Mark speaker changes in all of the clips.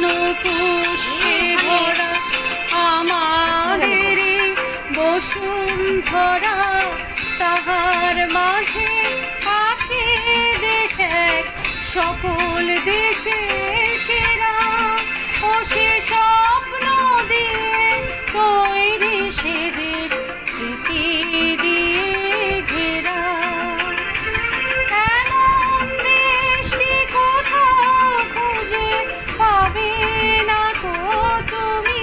Speaker 1: পুষ্পে ভরা আমাদের বসুন্ধরা, তাহার মাঝে আছে দেশ এক সকল দেশে সেরা, ও সে স্বপ্ন দিয়ে তৈরি সে দেশ স্মৃতি দিয়ে ঘেরা। এমন দেশটি কোথাও খুঁজে পাবে না কো তুমি,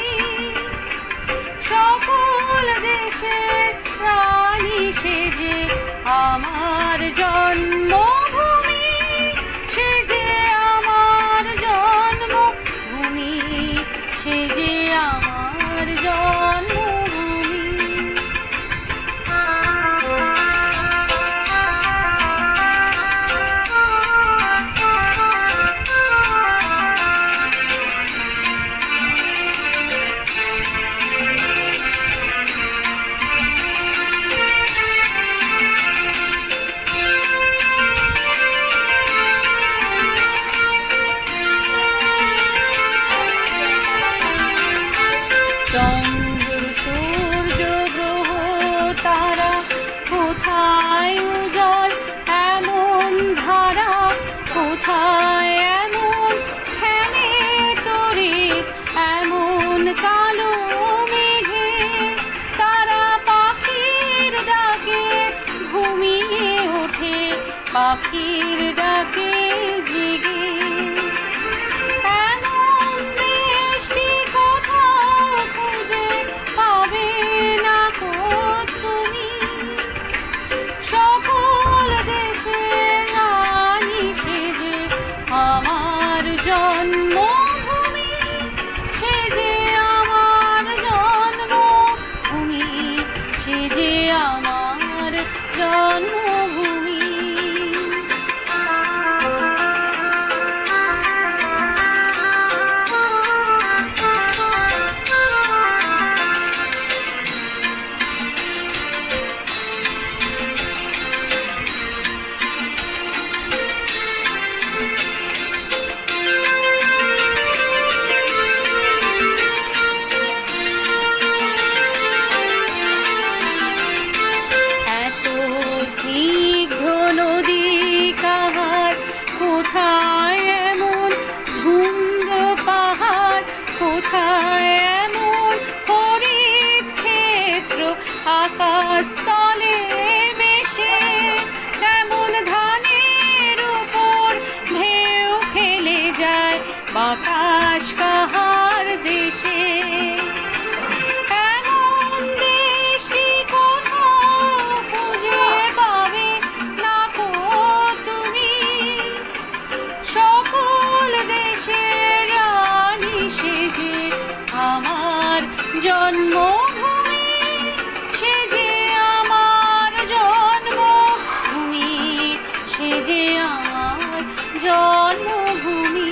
Speaker 1: সকল দেশের রানী সে যে আমার জন্মভূমি, সে যে আমার জন্মভূমি, সে যে আমার জন্মভূমি। চন্দ্র সূর্য গ্রহ তারা কোথায় উজ্জ্বল এমন ধারা, কোথায় এমন খেলে তড়িৎ এমন কালো মেঘে, তারা পাখির ডাকে ঘুমিয়ে ওঠে পাখির ডাকে জেগে। আমার জন্মভূমি, সে যে আমার জন্মভূমি, সে যে আমার জন্মভূমি। কোথায় এমন ধূম্র পাহাড়, কোথায় এমন হরিত ক্ষেত্র আকাশ তলে মেশে, এমন ধানের উপর ঢেউ খেলে যায় বাতাস কাহার দেশে। এমন দেশটি কোথাও খুঁজে পাবে না কো তুমি, সকল দেশের রানী সে যে আমার জন্মভূমি, সে যে আমার জন্মভূমি, সে যে আমার জন্মভূমি।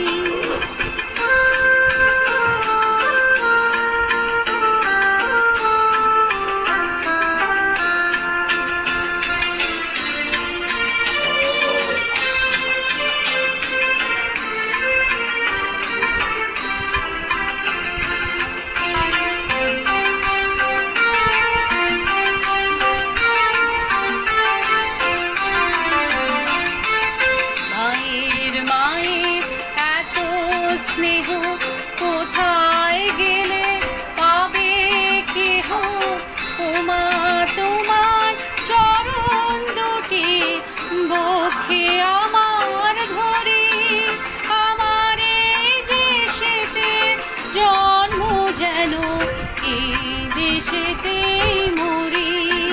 Speaker 1: স্নেহ কোথায় গেলে পাবে কেহ, ওমা তোমার চরণ দুটি বক্ষে আমার ধরি, আমার এই দেশেতে জন্ম যেন এই দেশেতেই মরি।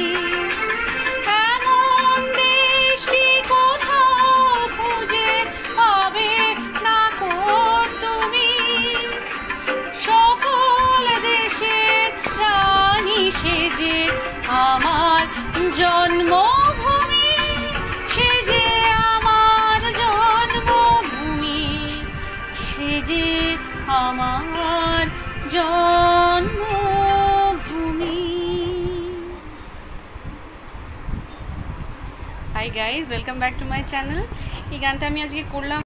Speaker 1: এমন দেশটি কোথাও খুঁজে পাবে না কো তুমি, সকল দেশের রানী সে যে আমার জন্মভূমি, সে যে আমার জন্মভূমি, সে যে আমার জন্মভূমি। Hi guys, welcome back to my channel. এই গানটা আমি আজকে করলাম